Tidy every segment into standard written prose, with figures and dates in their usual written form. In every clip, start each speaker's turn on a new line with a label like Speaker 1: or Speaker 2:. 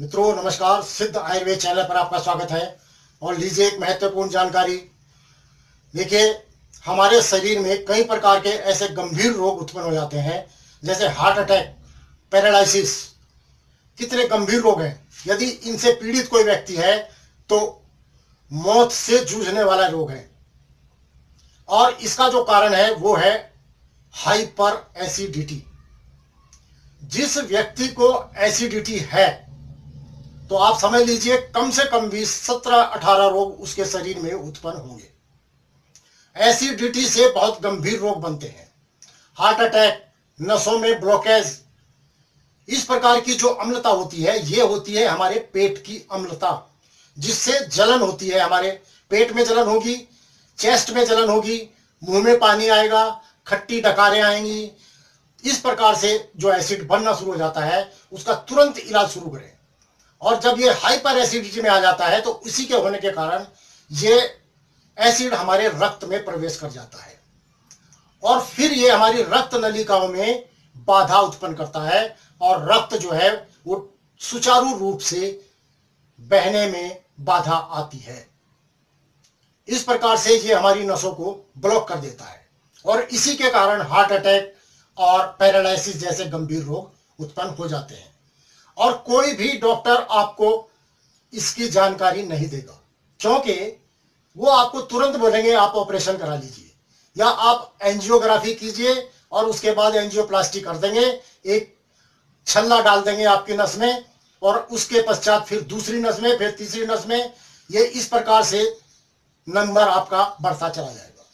Speaker 1: मित्रों नमस्कार। सिद्ध आयुर्वेद चैनल पर आपका स्वागत है। और लीजिए एक महत्वपूर्ण जानकारी। देखिए, हमारे शरीर में कई प्रकार के ऐसे गंभीर रोग उत्पन्न हो जाते हैं, जैसे हार्ट अटैक, पैरालिसिस। कितने गंभीर रोग हैं। यदि इनसे पीड़ित कोई व्यक्ति है तो मौत से जूझने वाला रोग है। और इसका जो कारण है वो है हाइपर एसिडिटी। जिस व्यक्ति को एसिडिटी है तो आप समझ लीजिए कम से कम भी 17-18 रोग उसके शरीर में उत्पन्न होंगे। एसिडिटी से बहुत गंभीर रोग बनते हैं। हार्ट अटैक, नसों में ब्लॉकेज। इस प्रकार की जो अम्लता होती है ये होती है हमारे पेट की अम्लता, जिससे जलन होती है। हमारे पेट में जलन होगी, चेस्ट में जलन होगी, मुंह में पानी आएगा, खट्टी डकारें आएंगी। इस प्रकार से जो एसिड बनना शुरू हो जाता है उसका तुरंत इलाज शुरू करें। और जब ये हाइपर एसिडिटी में आ जाता है तो इसी के होने के कारण ये एसिड हमारे रक्त में प्रवेश कर जाता है और फिर ये हमारी रक्त नलिकाओं में बाधा उत्पन्न करता है और रक्त जो है वो सुचारू रूप से बहने में बाधा आती है। इस प्रकार से ये हमारी नसों को ब्लॉक कर देता है और इसी के कारण हार्ट अटैक और पैरालिसिस जैसे गंभीर रोग उत्पन्न हो जाते हैं। और कोई भी डॉक्टर आपको इसकी जानकारी नहीं देगा, क्योंकि वो आपको तुरंत बोलेंगे आप ऑपरेशन करा लीजिए या आप एंजियोग्राफी कीजिए और उसके बाद एंजियोप्लास्टी कर देंगे, एक छल्ला डाल देंगे आपकी नस में और उसके पश्चात फिर दूसरी नस में, फिर तीसरी नस में। ये इस प्रकार से नंबर आपका बढ़ता चला जाएगा।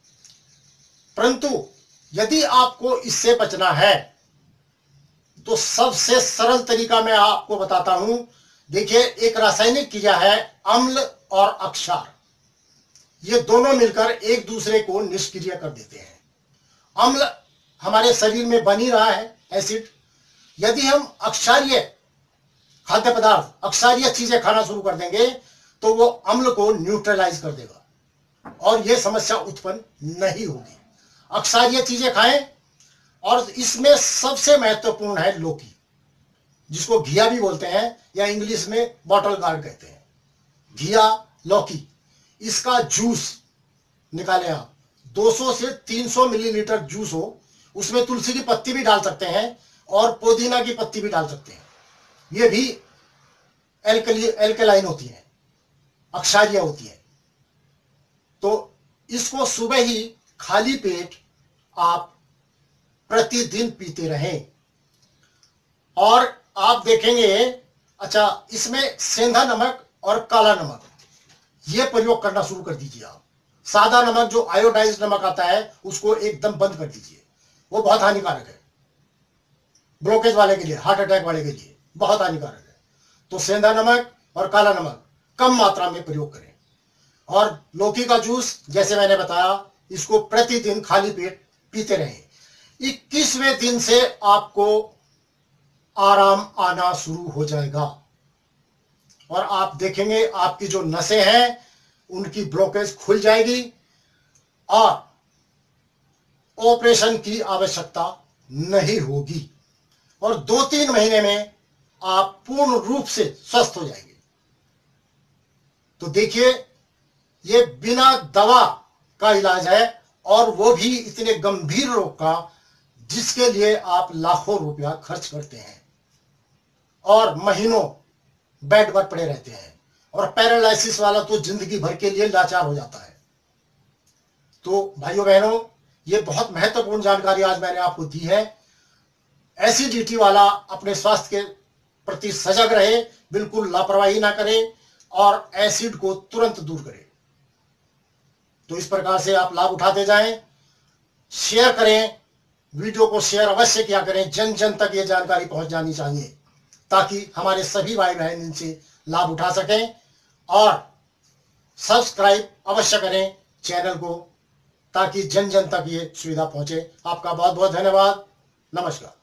Speaker 1: परंतु यदि आपको इससे बचना है तो सबसे सरल तरीका मैं आपको बताता हूं। देखिए, एक रासायनिक क्रिया है अम्ल और अक्षार। ये दोनों मिलकर एक दूसरे को निष्क्रिय कर देते हैं। अम्ल हमारे शरीर में बन ही रहा है एसिड। यदि हम अक्षारीय खाद्य पदार्थ, अक्षारीय चीजें खाना शुरू कर देंगे तो वो अम्ल को न्यूट्रलाइज कर देगा और यह समस्या उत्पन्न नहीं होगी। अक्षारीय चीजें खाएं। और इसमें सबसे महत्वपूर्ण है लौकी, जिसको घिया भी बोलते हैं या इंग्लिश में बॉटल गार्ड कहते हैं। घिया, लौकी, इसका जूस निकालें आप। 200 से 300 मिलीलीटर जूस हो, उसमें तुलसी की पत्ती भी डाल सकते हैं और पुदीना की पत्ती भी डाल सकते हैं। ये भी एल्कलाइन होती है, अक्षारीय होती है। तो इसको सुबह ही खाली पेट आप प्रतिदिन पीते रहें और आप देखेंगे। अच्छा, इसमें सेंधा नमक और काला नमक ये प्रयोग करना शुरू कर दीजिए आप। सादा नमक जो आयोडाइज्ड नमक आता है उसको एकदम बंद कर दीजिए, वो बहुत हानिकारक है ब्लॉकेज वाले के लिए, हार्ट अटैक वाले के लिए बहुत हानिकारक है। तो सेंधा नमक और काला नमक कम मात्रा में प्रयोग करें। और लौकी का जूस जैसे मैंने बताया, इसको प्रतिदिन खाली पेट पीते रहें। 21वें दिन से आपको आराम आना शुरू हो जाएगा और आप देखेंगे आपकी जो नसें हैं उनकी ब्लॉकेज खुल जाएगी और ऑपरेशन की आवश्यकता नहीं होगी और 2-3 महीने में आप पूर्ण रूप से स्वस्थ हो जाएंगे। तो देखिए, ये बिना दवा का इलाज है और वो भी इतने गंभीर रोग का जिसके लिए आप लाखों रुपया खर्च करते हैं और महीनों बेड पर पड़े रहते हैं। और पैरालिसिस वाला तो जिंदगी भर के लिए लाचार हो जाता है। तो भाइयों बहनों, ये बहुत महत्वपूर्ण जानकारी आज मैंने आपको दी है। एसिडिटी वाला अपने स्वास्थ्य के प्रति सजग रहे, बिल्कुल लापरवाही ना करे और एसिड को तुरंत दूर करे। तो इस प्रकार से आप लाभ उठाते जाएं, शेयर करें, वीडियो को शेयर अवश्य किया करें। जन जन तक ये जानकारी पहुंच जानी चाहिए ताकि हमारे सभी भाई बहन इनसे लाभ उठा सकें। और सब्सक्राइब अवश्य करें चैनल को ताकि जन जन तक ये सुविधा पहुंचे। आपका बहुत बहुत धन्यवाद। नमस्कार।